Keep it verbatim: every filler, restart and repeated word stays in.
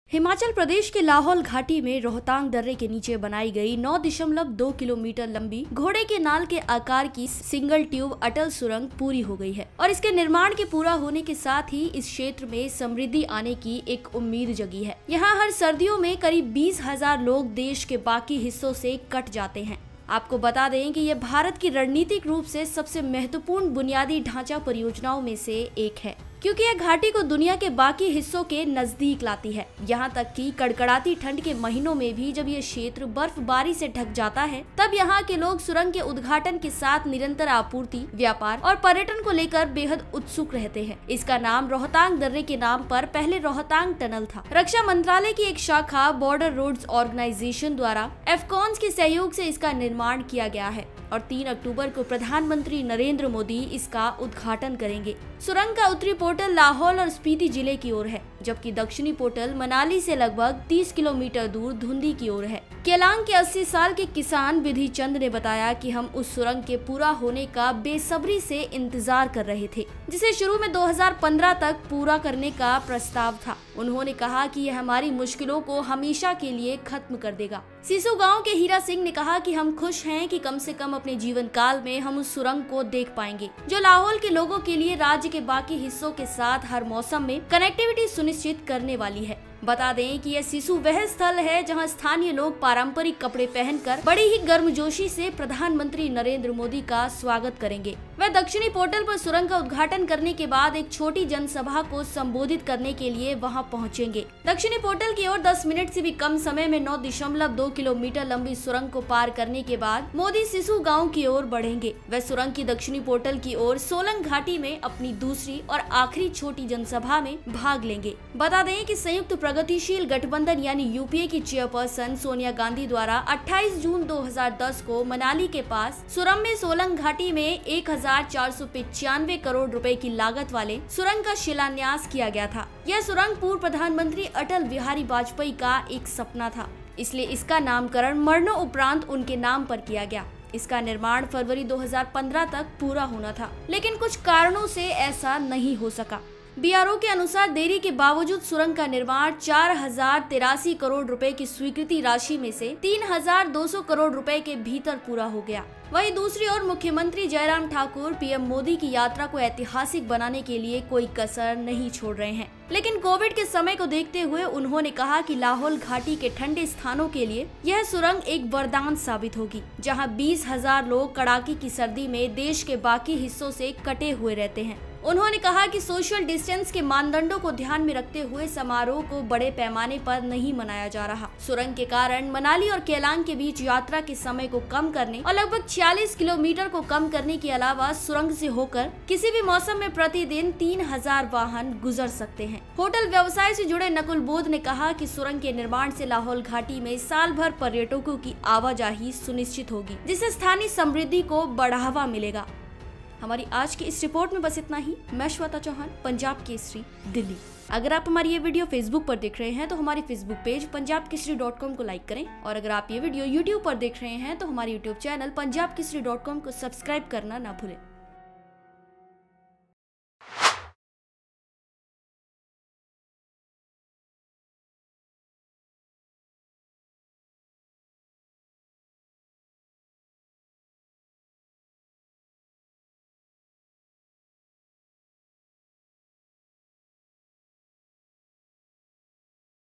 हिमाचल प्रदेश के लाहौल घाटी में रोहतांग दर्रे के नीचे बनाई गई नौ दशमलव दो किलोमीटर लंबी घोड़े के नाल के आकार की सिंगल ट्यूब अटल सुरंग पूरी हो गई है और इसके निर्माण के पूरा होने के साथ ही इस क्षेत्र में समृद्धि आने की एक उम्मीद जगी है। यहाँ हर सर्दियों में करीब बीस हजार लोग देश के बाकी हिस्सों से कट जाते हैं। आपको बता दें कि यह भारत की रणनीतिक रूप से सबसे महत्वपूर्ण बुनियादी ढांचा परियोजनाओं में से एक है, क्योंकि यह घाटी को दुनिया के बाकी हिस्सों के नजदीक लाती है। यहाँ तक कि कड़कड़ाती ठंड के महीनों में भी जब यह क्षेत्र बर्फबारी से ढक जाता है, तब यहाँ के लोग सुरंग के उद्घाटन के साथ निरंतर आपूर्ति, व्यापार और पर्यटन को लेकर बेहद उत्सुक रहते हैं। इसका नाम रोहतांग दर्रे के नाम पर पहले रोहतांग टनल था। रक्षा मंत्रालय की एक शाखा बॉर्डर रोड्स ऑर्गेनाइजेशन द्वारा एफकॉन्स के सहयोग से इसका निर्माण किया गया है और तीन अक्टूबर को प्रधानमंत्री नरेंद्र मोदी इसका उद्घाटन करेंगे। सुरंग का उत्तरी पोर्टल लाहौल और स्पीति जिले की ओर है, जबकि दक्षिणी पोर्टल मनाली से लगभग तीस किलोमीटर दूर धुंधी की ओर है। केलांग के अस्सी साल के किसान विधि चंद ने बताया कि हम उस सुरंग के पूरा होने का बेसब्री से इंतजार कर रहे थे, जिसे शुरू में दो हज़ार पंद्रह तक पूरा करने का प्रस्ताव था। उन्होंने कहा कि यह हमारी मुश्किलों को हमेशा के लिए खत्म कर देगा। सिसु गांव के हीरा सिंह ने कहा कि हम खुश हैं कि कम से कम अपने जीवन काल में हम उस सुरंग को देख पाएंगे, जो लाहौल के लोगों के लिए राज्य के बाकी हिस्सों के साथ हर मौसम में कनेक्टिविटी सुनिश्चित करने वाली है। बता दें कि यह सिसु वह स्थल है जहां स्थानीय लोग पारंपरिक कपड़े पहनकर बड़ी ही गर्मजोशी से प्रधानमंत्री नरेंद्र मोदी का स्वागत करेंगे। वह दक्षिणी पोर्टल पर सुरंग का उद्घाटन करने के बाद एक छोटी जनसभा को संबोधित करने के लिए वहां पहुंचेंगे। दक्षिणी पोर्टल की ओर दस मिनट से भी कम समय में नौ दशमलव दो किलोमीटर लंबी सुरंग को पार करने के बाद मोदी सिसु गाँव की ओर बढ़ेंगे। वह सुरंग की दक्षिणी पोर्टल की ओर सोलंग घाटी में अपनी दूसरी और आखिरी छोटी जनसभा में भाग लेंगे। बता दें कि संयुक्त प्रगतिशील गठबंधन यानी यूपीए की चेयरपर्सन सोनिया गांधी द्वारा अट्ठाईस जून दो हज़ार दस को मनाली के पास सुरंग में सोलंग घाटी में एक हजार चार सौ पिचानवे करोड़ रुपए की लागत वाले सुरंग का शिलान्यास किया गया था। यह सुरंग पूर्व प्रधानमंत्री अटल बिहारी वाजपेयी का एक सपना था, इसलिए इसका नामकरण मरणों उपरांत उनके नाम पर किया गया। इसका निर्माण फरवरी दो हज़ार पंद्रह तक पूरा होना था, लेकिन कुछ कारणों से ऐसा नहीं हो सका। बीआरओ के अनुसार देरी के बावजूद सुरंग का निर्माण चार हजार तिरासी करोड़ रुपए की स्वीकृति राशि में से तीन हजार दो सौ करोड़ रुपए के भीतर पूरा हो गया। वहीं दूसरी ओर मुख्यमंत्री जयराम ठाकुर पीएम मोदी की यात्रा को ऐतिहासिक बनाने के लिए कोई कसर नहीं छोड़ रहे हैं, लेकिन कोविड के समय को देखते हुए उन्होंने कहा कि लाहौल घाटी के ठंडे स्थानों के लिए यह सुरंग एक वरदान साबित होगी, जहां बीस हजार लोग कड़ाके की सर्दी में देश के बाकी हिस्सों से कटे हुए रहते हैं। उन्होंने कहा कि सोशल डिस्टेंस के मानदंडों को ध्यान में रखते हुए समारोह को बड़े पैमाने पर नहीं मनाया जा रहा। सुरंग के कारण मनाली और केलांग के बीच यात्रा के समय को कम करने और लगभग छियालीस किलोमीटर को कम करने के अलावा सुरंग से होकर किसी भी मौसम में प्रतिदिन तीन हजार वाहन गुजर सकते हैं। होटल व्यवसाय से जुड़े नकुल बोध ने कहा कि सुरंग के निर्माण से लाहौल घाटी में साल भर पर्यटकों की आवाजाही सुनिश्चित होगी, जिससे स्थानीय समृद्धि को बढ़ावा मिलेगा। हमारी आज की इस रिपोर्ट में बस इतना ही। मैं श्वेता चौहान, पंजाब केसरी, दिल्ली। अगर आप हमारी ये वीडियो फेसबुक पर देख रहे हैं तो हमारे Facebook page Punjab Kesari dot com को लाइक करें, और अगर आप ये वीडियो यूट्यूब पर देख रहे हैं तो हमारे YouTube channel Punjab Kesari dot com को सब्सक्राइब करना ना भूलें।